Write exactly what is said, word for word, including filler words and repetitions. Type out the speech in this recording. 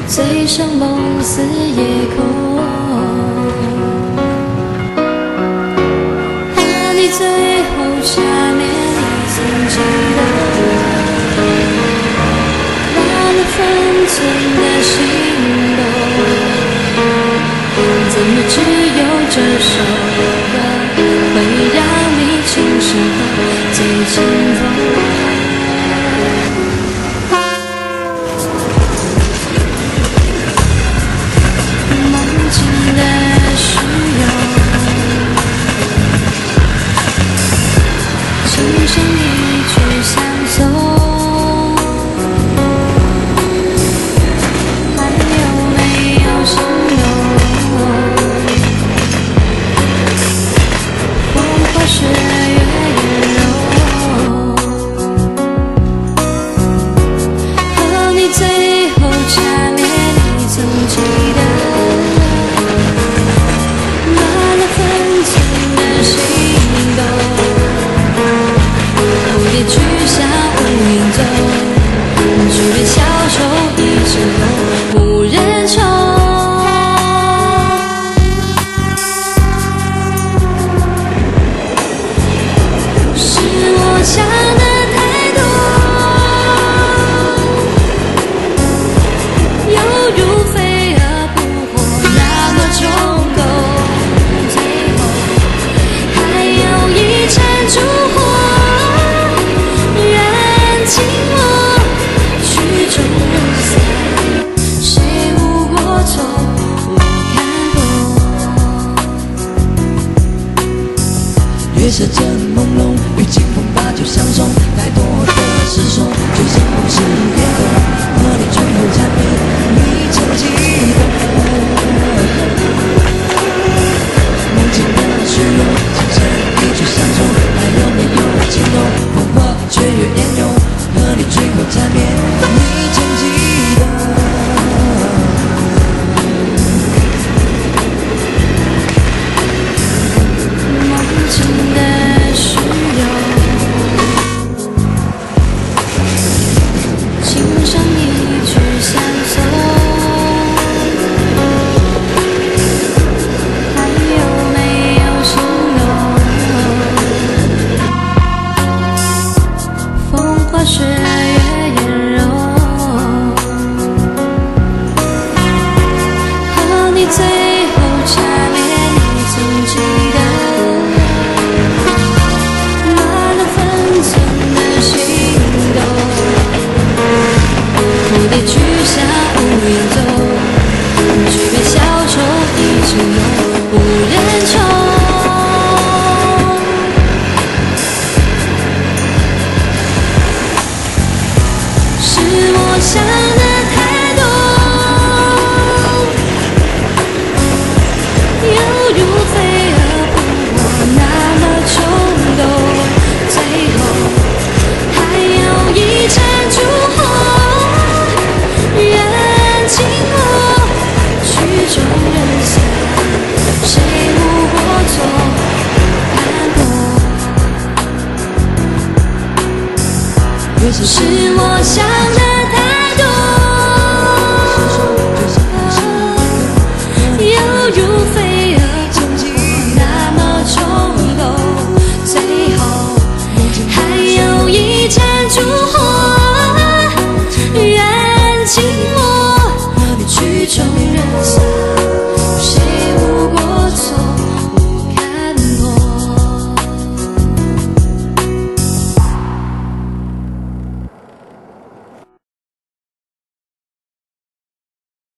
醉生梦死夜空，和你最后缠绵，你曾记得，乱了分寸的心动，怎么只有这首歌会让你情深后最轻风？轻声一句相送，还有没有心动？风花雪月颜容，和你最后缠绵，你曾记得，乱了分寸的心动。蝴蝶去向无影踪，举杯消愁一身浓，无人宠。是我想的太多，犹如飞蛾扑火，那么冲动，最后还有一盏烛火。情我曲终人散，谁无过错，我看破。 月色正朦胧，与清风把酒相送，太多的失手，就像梦是夜空，和你最后缠绵，你曾记得。梦境的虚荣，轻声一句相送，还有没有情动？风花雪月颜容。和你最后缠绵，你曾记得。 梦境的虚荣，轻声一句相送，还有没有心动？风花雪月颜容，和你最后缠绵，你曾记得，乱了分寸的心动，蝴蝶去向无影踪，举杯消愁一身浓，无人宠。是我想的太多，犹如飞蛾扑火，那么冲动，最后还有一盏烛火，燃尽我曲终人散，谁无过错，看破。是我想的